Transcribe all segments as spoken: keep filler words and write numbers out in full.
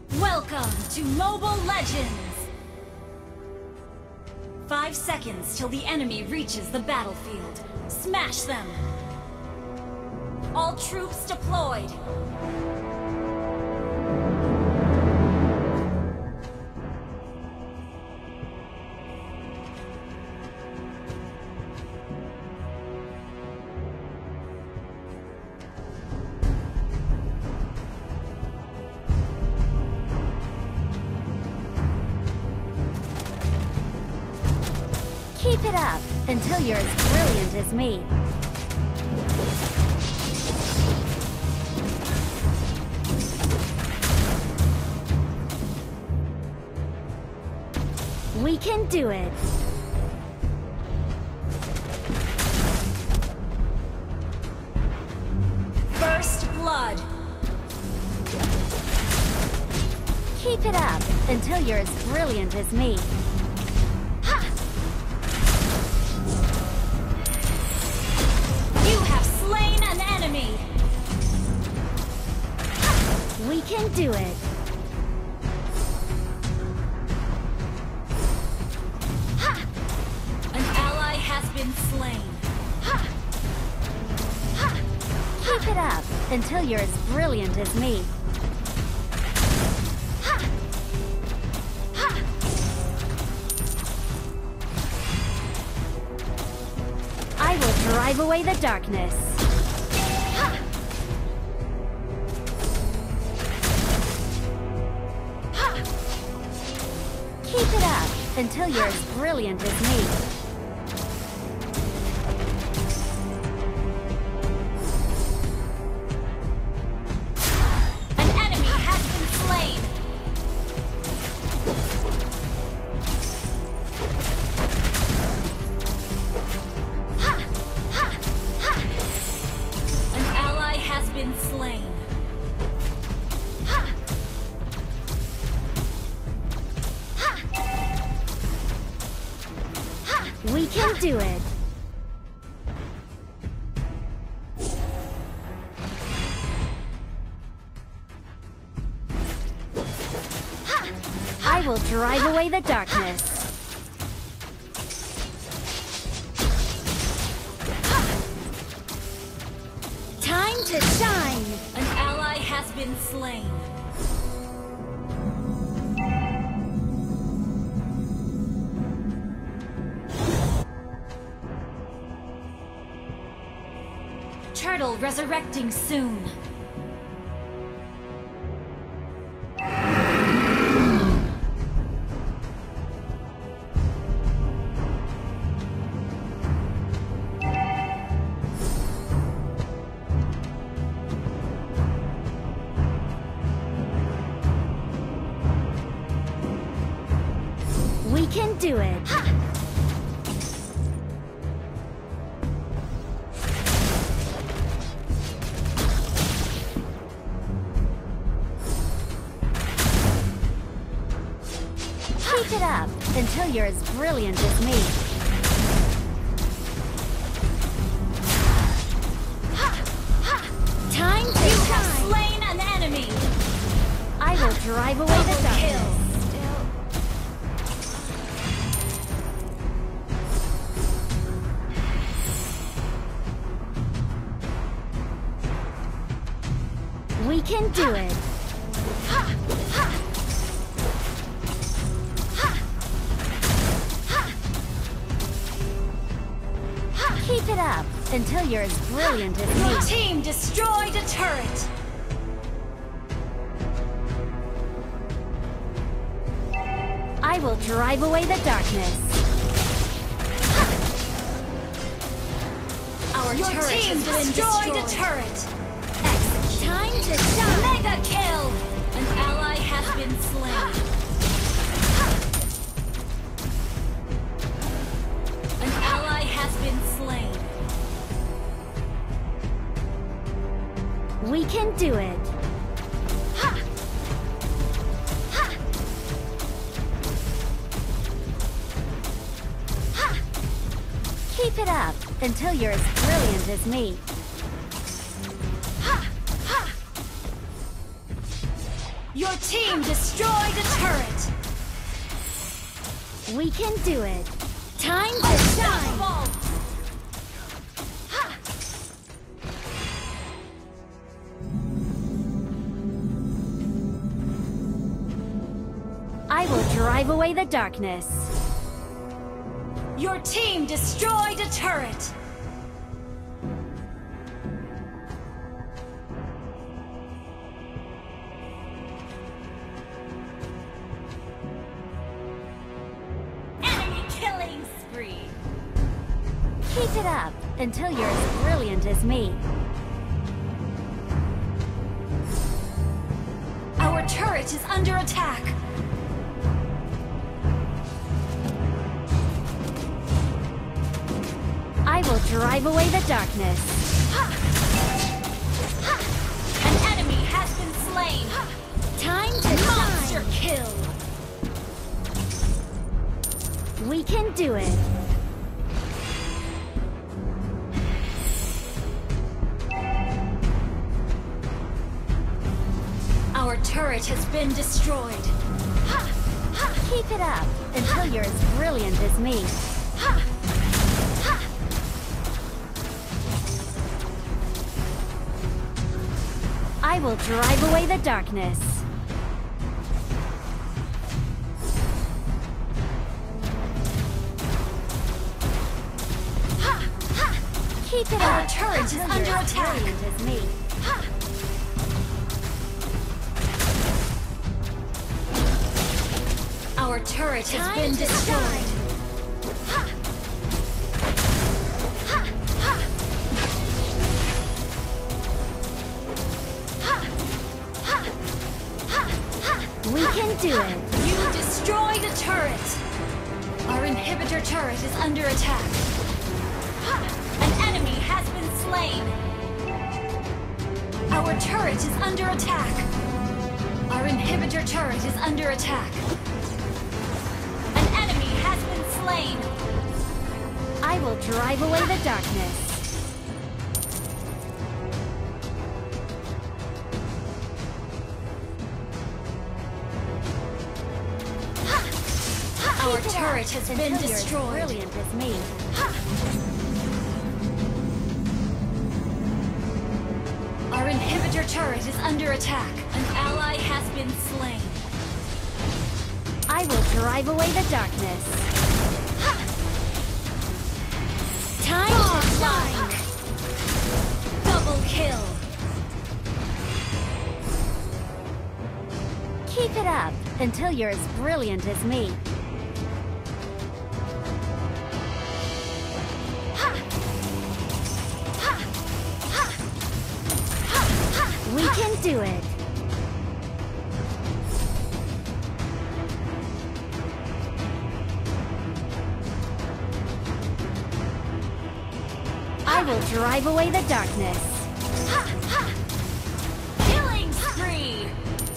Welcome to Mobile Legends! Five seconds till the enemy reaches the battlefield. Smash them! All troops deployed! Keep it up until you're as brilliant as me. We can do it. First blood. Keep it up until you're as brilliant as me. We can do it. Ha! An ally has been slain. Ha! Ha! Keep it up until you're as brilliant as me. Ha! Ha! I will drive away the darkness. Keep it up until you're as brilliant as me. An enemy has been slain. Ha! Ha! Ha! An ally has been slain. We can do it. I will drive away the darkness. Time to shine! An ally has been slain. Turtle resurrecting soon. We can do it. Ha! Keep it up until you're as brilliant as me. Ha! Ha! Time to You shine! have slain an enemy! I will drive away the Double kill. darkness. We can do it. Ha! Ha! Keep it up until you're as brilliant as Your me. team destroyed a turret! I will drive away the darkness. Our Your turret team has been destroyed destroyed a a turret! Time to shine! Mega kill! An ally has been slain. An ally has been slain. We can do it. Ha! Ha! Ha! Keep it up until you're as brilliant as me. Ha! Ha! Your team destroyed a turret! We can do it. Time to shine! I will drive away the darkness. Your team destroyed a turret! Enemy killing spree! Keep it up until you're as brilliant as me. Our turret is under attack! I will drive away the darkness. An enemy has been slain! Time to Monster shine! kill! We can do it. Our turret has been destroyed! Keep it up until you're as brilliant as me. I will drive away the darkness. Keep it Our up turret is until under you're as attack. brilliant as me. Our turret has Time been to destroyed! We can do it. You destroyed a turret! Our inhibitor turret is under attack. An enemy has been slain! Our turret is under attack! Our inhibitor turret is under attack. An enemy has been slain! I will drive away the darkness. Our Keep it turret up has until been you're as destroyed! brilliant as me. Our inhibitor turret is under attack. An ally has been slain. I will drive away the darkness. Time to shine! Double kill! Keep it up until you're as brilliant as me. We can do it. I will drive away the darkness. Killing spree!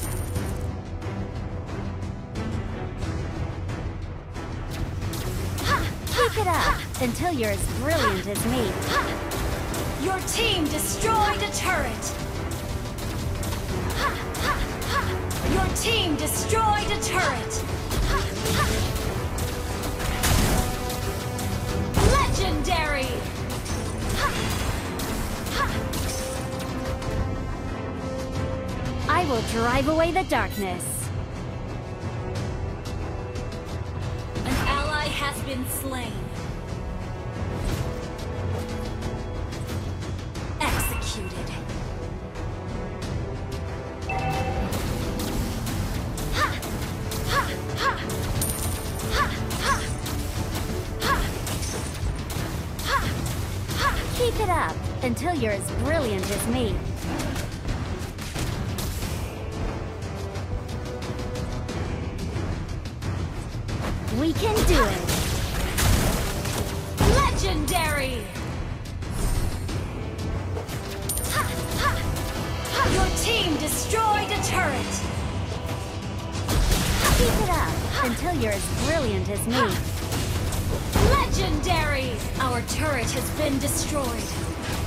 Keep it up until you're as brilliant as me. Your team destroyed a turret! Your team destroyed a turret! Legendary! I will drive away the darkness. An ally has been slain. Executed. Keep it up until you're as brilliant as me. We can do it. Legendary! Your team destroyed a turret! Keep it up until you're as brilliant as me. Legendary! Our turret has been destroyed.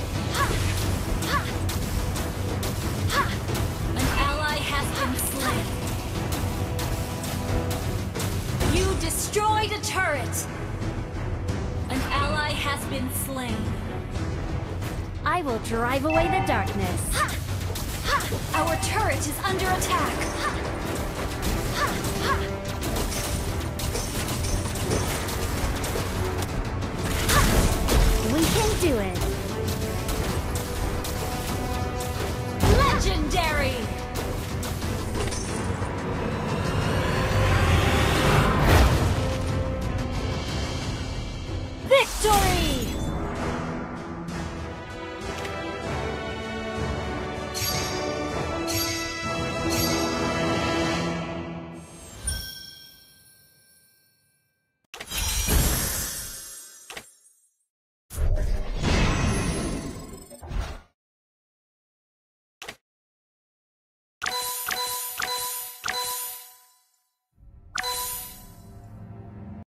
An ally has been slain. destroyed a turret! An ally has been slain. I will drive away the darkness. Ha! Ha! Our turret is under attack. Ha! Ha! Ha! We can do it. Legendary! Victory!